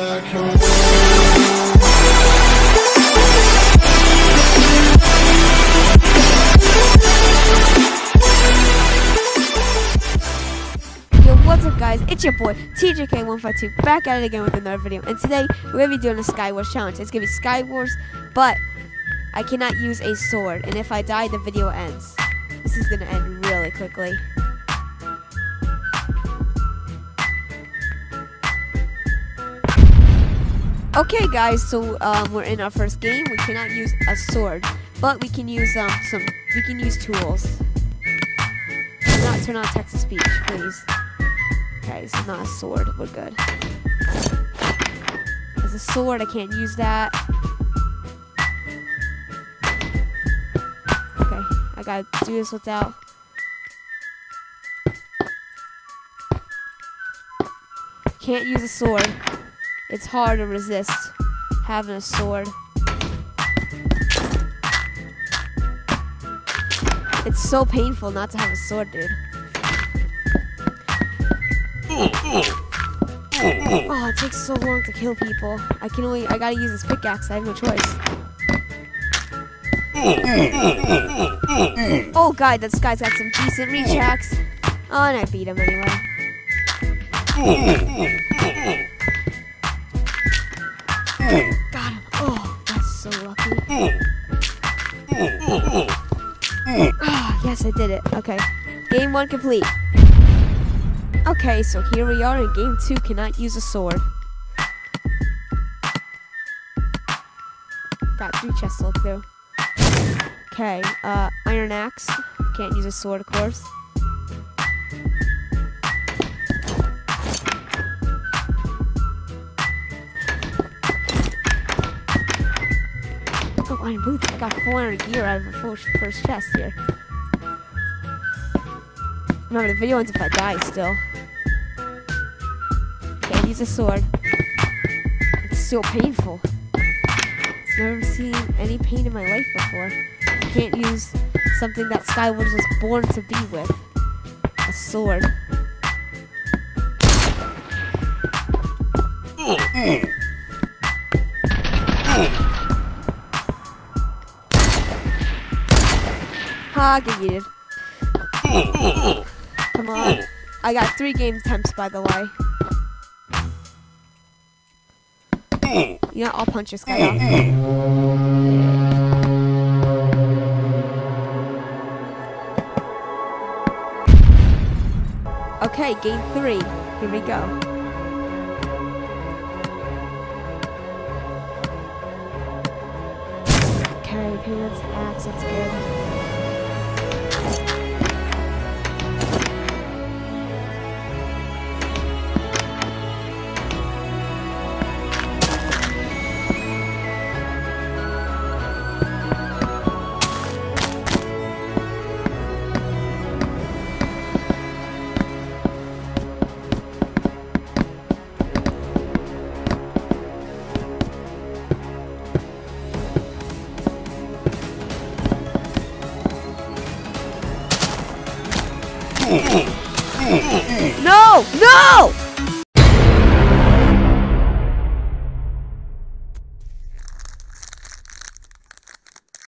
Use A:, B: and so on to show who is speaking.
A: What's up, guys? It's your boy TJK152 back at it again with another video, and today we're gonna be doing a SkyWars challenge. It's gonna be SkyWars, but I cannot use a sword, and if I die, the video ends. This is gonna end really quickly. Okay, guys, so we're in our first game. We cannot use a sword, but we can use tools. Do not turn on text to speech, please. Okay, this is not a sword. We're good. There's a sword. I can't use that. Okay, I gotta do this without. Can't use a sword. It's hard to resist having a sword. It's so painful not to have a sword, dude. Oh, it takes so long to kill people. I gotta use this pickaxe. I have no choice. Oh god, this guy's got some decent reach hacks. Oh, and I beat him anyway. Got him. Oh, that's so lucky. Oh, yes, I did it. Okay. Game 1 complete. Okay, so here we are in game 2, cannot use a sword. Got 3 chests to look through. Okay, iron axe. Can't use a sword, of course. Oh, iron boots. I got 400 gear out of the first chest here. Remember, the video ends if I die still. Can't use a sword. It's so painful. I've never seen any pain in my life before. Can't use something that SkyWars was born to be with. A sword. Ha, get yeeted. Come on. I got 3 game attempts, by the way. You know, I'll punch this guy off. Okay, game 3. Here we go. Okay, pants, axe, that's good. No! No!